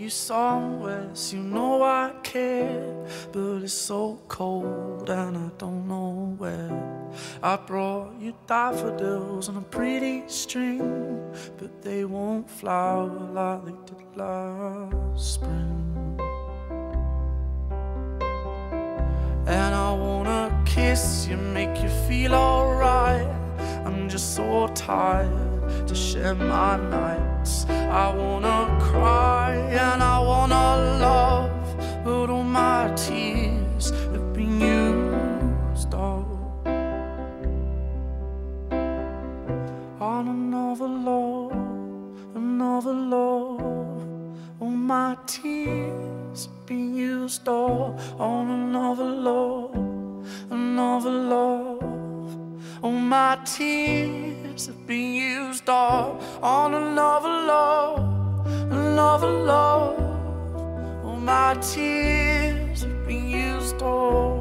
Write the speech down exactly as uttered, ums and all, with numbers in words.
you somewhere, so you know I care. But it's so cold and I don't know where. I brought you daffodils on a pretty string, but they won't flower like they did last spring. And I wanna kiss you, make you feel alright. I'm just so tired to share my nights. I wanna cry and I wanna love, but all my tears have been used up on another love, another love. All my tears have been used up on another love, another love. All my tears have been used up on another love, another love. All my tears have been used up.